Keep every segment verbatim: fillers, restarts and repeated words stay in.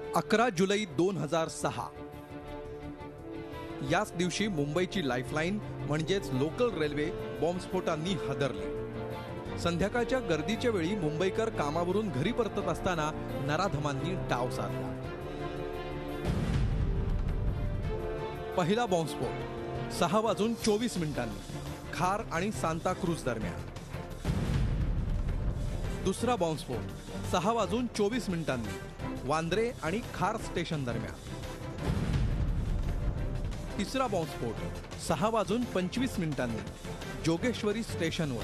अकरा जुलै दोन हजार सहा याच दिवशी मुंबईची लाईफलाईन म्हणजेच लोकल रेल्वे बॉम्बस्फोटांनी हादरली। संध्याकाळच्या गर्दीच्या वेळी मुंबईकर कामावरून घरी परतत असताना नराधमांनी डाव साधला। पहिला बॉम्बस्फोट सहा वाजून चोवीस मिनिटांनी खार आणि सांताक्रूज दरम्यान। दुसरा बॉम्बस्फोट सहा वाजून चोवीस मिनिटांनी वांद्रे आणि खार स्टेशन दरम्यान। तिसरा बॉम्बस्फोट सहा वाजून पंचवीस मिनिटांनी जोगेश्वरी स्टेशनवर।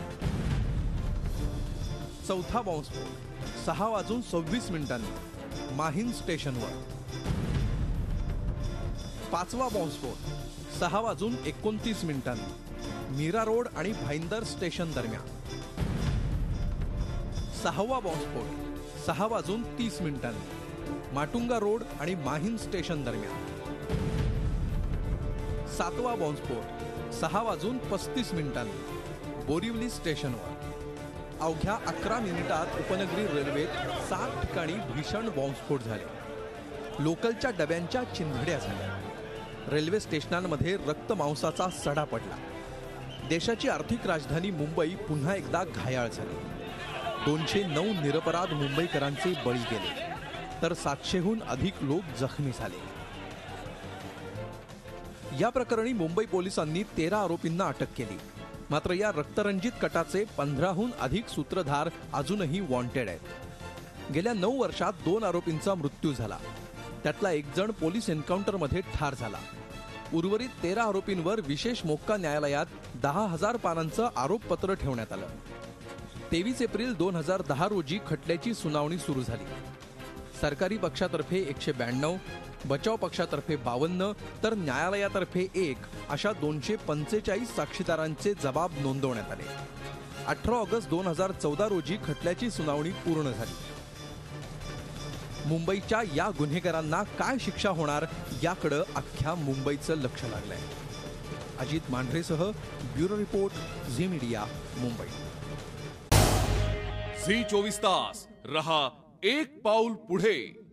चौथा बॉम्बस्फोट सहा वाजून सव्वीस मिनिटांनी माहीम स्टेशनवर। पाचवा बॉम्बस्फोट सहा वाजून एकोणतीस मिनिटांनी मीरा रोड आणि भाईंदर स्टेशन दरम्यान। सहावा बॉम्बस्फोट सहा वाजून तीस मिनिटांनी माटुंगा रोड आणि माहीम स्टेशन दरम्यान। सातवा बॉम्बस्फोट सहा वाजून पस्तीस मिनिटांनी बोरिवली स्टेशनवर। अवघ्या अकरा मिनिटात उपनगरी रेल्वेत सात ठिकाणी भीषण बॉम्बस्फोट झाले। लोकलच्या डब्यांच्या चिंधड्या झाल्या। रेल्वे स्टेशनांमध्ये रक्तमांसाचा सडा पडला। देशाची आर्थिक राजधानी मुंबई पुन्हा एकदा घायाळ झाली। दोनशे नऊ निरपराध मुंबईकरांचे बळी गेले तर सातशेहून अधिक लोक जखमी झाले। या प्रकरणी मुंबई पोलिसांनी तेरा आरोपींना अटक केली। मात्र या रक्तरंजित कटाचे पंधराहून अधिक सूत्रधार अजूनही वॉन्टेड आहेत। गेल्या नऊ वर्षात दोन आरोपींचा मृत्यू झाला। त्यातला एक जण पोलीस एन्काउंटरमध्ये ठार झाला। उर्वरित तेरा आरोपींवर विशेष मोक्का न्यायालयात दहा हजार पानांचं आरोपपत्र ठेवण्यात आलं। तेवीस एप्रिल दोन हजार दहा रोजी खटल्याची सुनावणी सुरू झाली। सरकारी पक्षातर्फे एकशे ब्याण्णव, बचाव पक्षातर्फे बावन्न तर न्यायालयातर्फे एक अशा दोनशे पंचेचाळीस साक्षीदारांचे जबाब नोंदवण्यात आले। अठरा ऑगस्ट दोन हजार चौदा रोजी खटल्याची सुनावणी पूर्ण झाली। मुंबईच्या या गुन्हेगारांना काय शिक्षा होणार याकडे अख्ख्या मुंबईचं लक्ष लागलंय। अजित मांढरेसह bureau report Zee media Mumbai. Zee चोवीस तास रहा एक पाऊल पुढे।